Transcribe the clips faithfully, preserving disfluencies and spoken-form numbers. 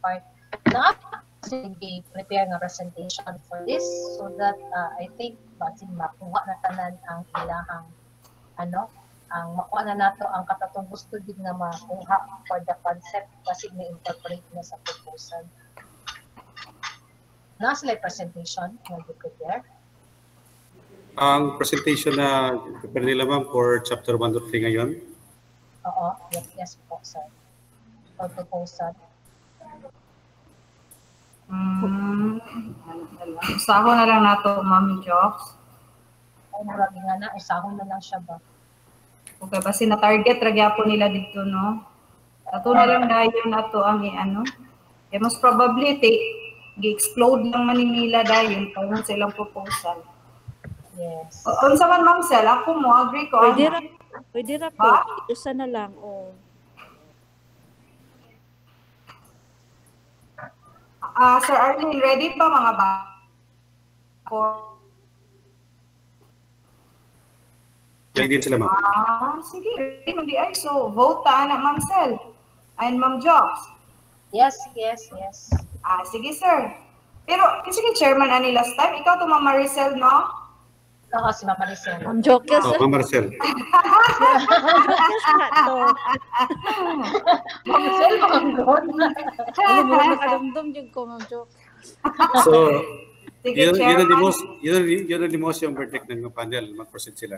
part na sige prepare nga presentation for this so that uh, I think basin makuha na tanan ang ilahang ano ang makuha na nato ang katatong gusto gid nga makuha for the concept kasi na incorporate na sa proposal. Na slide presentation nga prepare. Ang presentation na prepare nila ma'am for chapter one to three ngayon. Oo, yes, yes po sir. For proposal. Hmm. Usaho na lang nato Ma'am Jokes. Ay marami nga na usahon na lang siya ba. Okay, kasi na-target ragyapon nila dito, no? Ato na lang dayon ato ang ano. Eh, most probably, gi-explode lang Manila dayon para sa ilang proposal. Yes. O, unsa man, Ma'am Sel, ako mo, agree ko. Pwede ra, pwede ra po. Isa na lang, oh. Ah, uh, Sir Arlene, ready pa mga ba? For Ready din sila, ma'am. Ah, sige. Hindi ay. So, vote ta na, Ma'am Sel. And Ma'am Jokes. Yes, yes, yes. Ah, sige, sir. Pero, sige, chairman ani last time. Ikaw to, Ma'am Maricel, no? Oo, si Ma'am Maricel. Ma'am Jokes. Oh, Ma'am Maricel. Ma'am Maricel, Ma'am God. Ano mo na nakadamdam yung ko, Ma'am Jokes. So, sige, yun, yun ang chairman. limos, yun, yun ang limos yung verdict ng panel. Mag-proceed sila.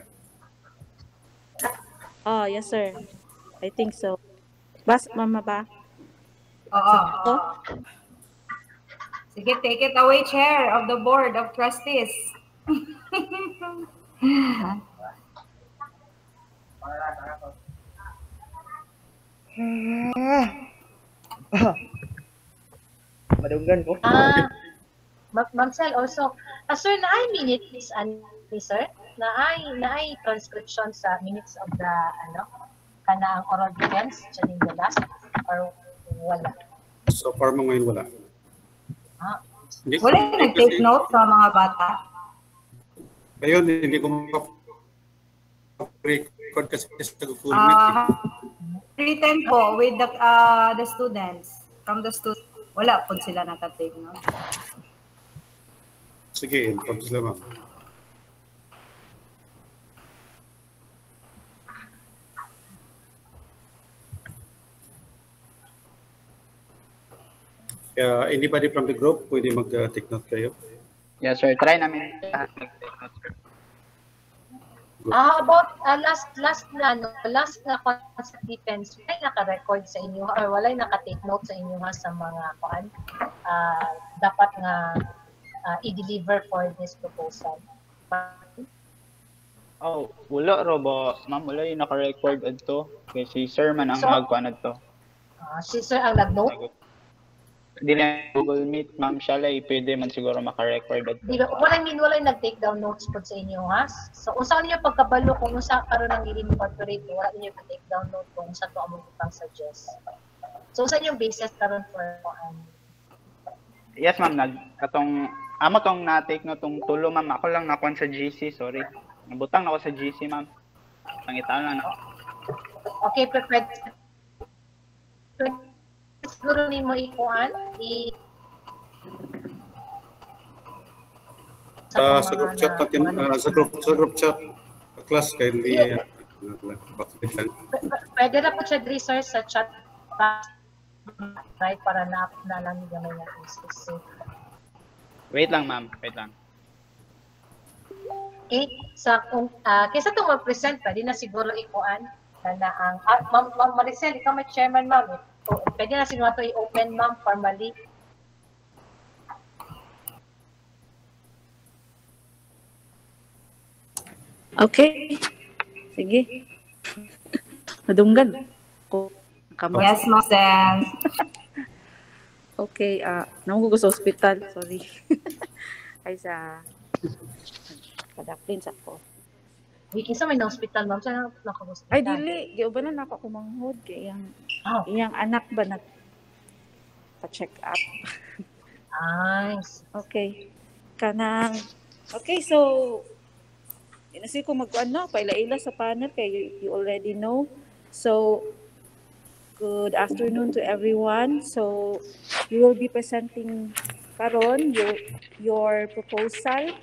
Oh, yes, sir. I think so. Bas, mama ba? Oo. So, Sige, take it away, Chair of the Board of Trustees. Madunggan ko. Ah, Ma- Ma'am Sel, also, uh, sir, na ay minutes, ano, sir? Na ay, na ay transcription sa minutes of the, ano, kana ang oral defense, dyan yung last, or wala? So far mo ngayon wala. Ah, Hindi, Wala yung nag-take note sa mga bata. Ngayon, hindi ko record kasi sa Google Meet. Ah, written po with the uh, the students. From the students. Wala po sila naka-take note. Sige, inform sila, ma'am. Uh, anybody from the group, pwede mag-take note kayo? Yes, sir. Try namin. Ah, about uh, last last na ano, last na concept defense, may naka-record sa inyo or wala naka-take note sa inyo ha sa mga kuan uh, dapat nga uh, i-deliver for this proposal. Oh, wala ro ba? Ma'am, wala yung naka-record adto. Kasi sir man ang So, nagkuan adto. Uh, si sir ang nag-note. Di na Google Meet, ma'am, siya lang, pwede man siguro maka-record adto. Di ba, wala min wala nag-take down notes po sa inyo ha. So unsa niyo pagkabalo kung unsa karon ang i-incorporate, wala niyo pa-take down note kung unsa to among utang suggest. So unsa yung basis karon for um, Yes, ma'am, nag katong amo tong na-take no tong tulo, ma'am. Ako lang nakuan sa G C, sorry. Nabutang ako sa G C, ma'am. Pangitaan lang ako. okay, prepared. Siguro ni mo ikuan i Uh, sa group chat natin, uh, sa group, sa group chat, class, kindly, uh, bakit lang. pwede na po siya research sa chat box, right, para na na lang ni gamay na specific. Wait lang, ma'am. Wait lang. Okay, sa kung uh, kaysa itong mag-present, pwede na siguro ikuan na na ang ah, ma'am Ma'am Maricel, ikaw may chairman, ma'am. So, pwede na siguro ito i-open, ma'am, formally. okay. Sige. Madunggan. Ko kamay. Yes, Ma'am Sel. Okay, ah, uh, nangugo sa hospital, sorry. Ay sa padaplin sa ko. Wiki sa may na-hospital, ma'am. Saan naka-hospital? Ay dili, giuban na ako kumanghod kay iyang Oh. iyang anak ba nag pa-check up. Nice. Okay. Kanang okay, so inasi ko mag ano, paila-ila sa panel kay you, you already know. So Good afternoon to everyone. So, you will be presenting karon your, your proposal.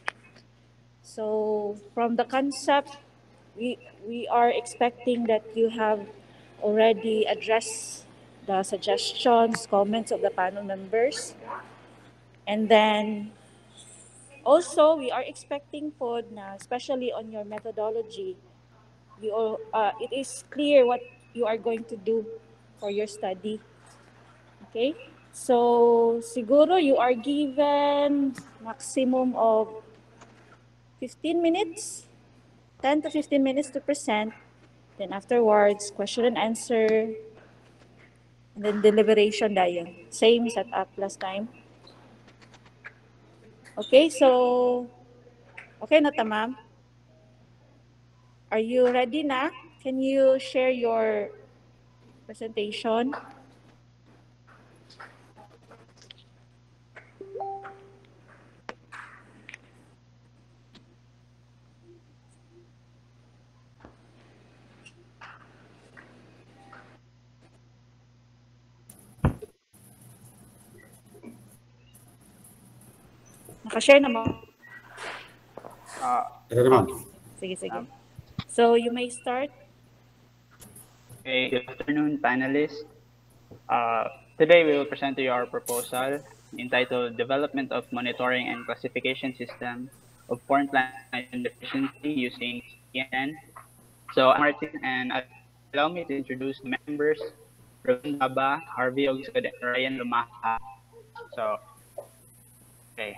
So, from the concept, we, we are expecting that you have already addressed the suggestions, comments of the panel members. And then, also, we are expecting po na, especially on your methodology, you, all- uh, it is clear what you are going to do for your study. Okay? So, siguro you are given maximum of fifteen minutes, ten to fifteen minutes to present. Then afterwards, question and answer. And then deliberation dayon. Same setup last time. Okay, so, okay na ta, ma'am? Are you ready na? Can you share your presentation? Nakashare na mo? Uh, Ito naman. Sige, sige. Um, So, you may start. okay, good afternoon, panelists. Uh, today we will present to you our proposal entitled Development of Monitoring and Classification System of Foreign Plant Nitrogen Deficiency using C N N. So I'm Martin, and allow me to introduce the members, Ravin Baba, Harvey Ogsud, and Ryan Lumaha. So, okay.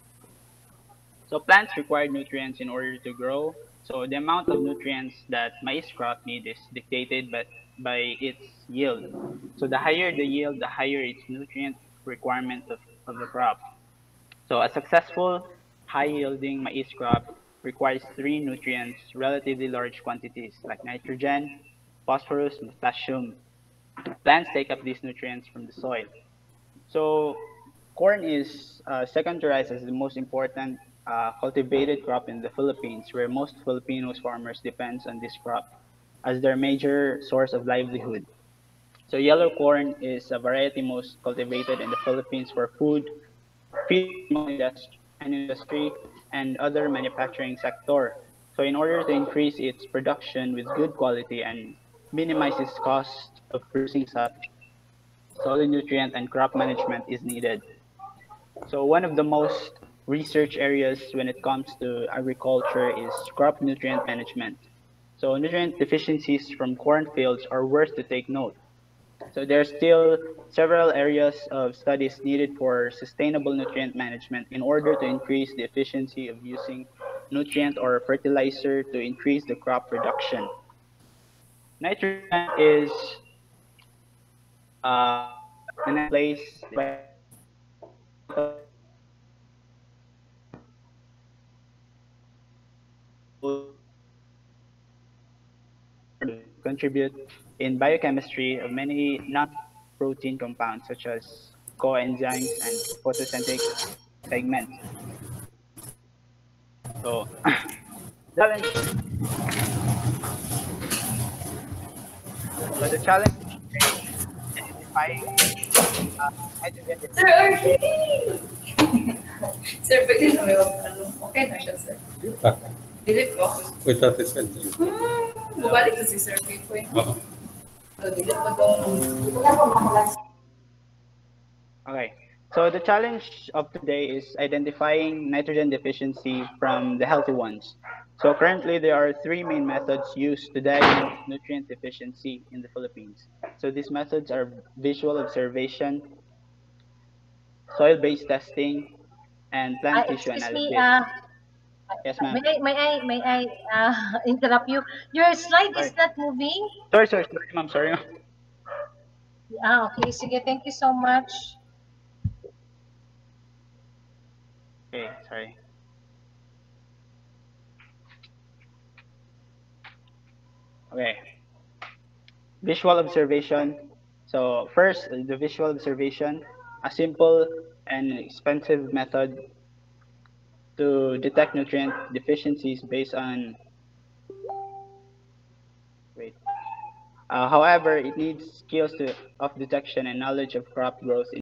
So plants require nutrients in order to grow. So the amount of nutrients that maize crop need is dictated by, by its yield. So the higher the yield, the higher its nutrient requirement of, of the crop. So a successful high-yielding maize crop requires three nutrients, relatively large quantities, like nitrogen, phosphorus, and potassium. Plants take up these nutrients from the soil. So corn is uh, second to rice as the most important uh, cultivated crop in the Philippines, where most Filipinos farmers depends on this crop as their major source of livelihood. So yellow corn is a variety most cultivated in the Philippines for food, feed industry, and industry, and other manufacturing sector. So in order to increase its production with good quality and minimize its cost of producing such, solid nutrient and crop management is needed. So one of the most research areas when it comes to agriculture is crop nutrient management. So nutrient deficiencies from cornfields are worth to take note. So there are still several areas of studies needed for sustainable nutrient management in order to increase the efficiency of using nutrient or fertilizer to increase the crop production. Nitrogen is uh, in a place by contribute in biochemistry of many non-protein compounds such as coenzymes and photosynthetic pigments. So, challenge, so the challenge is identifying uh, hydrogen Sir, okay. Sir, pwede na may ano, okay na siya, sir. Ah, Delete ko. wait, that is sent to you. Hmm, bumalik to si Sir Pipoy. Oo. So, delete ko itong... Okay. So the challenge of today is identifying nitrogen deficiency from the healthy ones. So currently there are three main methods used to diagnose nutrient deficiency in the Philippines. So these methods are visual observation, soil-based testing, and Uh, plant tissue excuse me, analysis. uh, Yes, ma'am. may I, may I, may I uh, interrupt you? Your slide is Sorry. not moving. Sorry, sorry, sorry, ma'am. Sorry, ma'am. Ah, okay, sige, thank you so much. Okay, sorry. Okay. Visual observation. So first, the visual observation, a simple and expensive method to detect nutrient deficiencies based on wait Uh, however, it needs skills to, of detection and knowledge of crop growth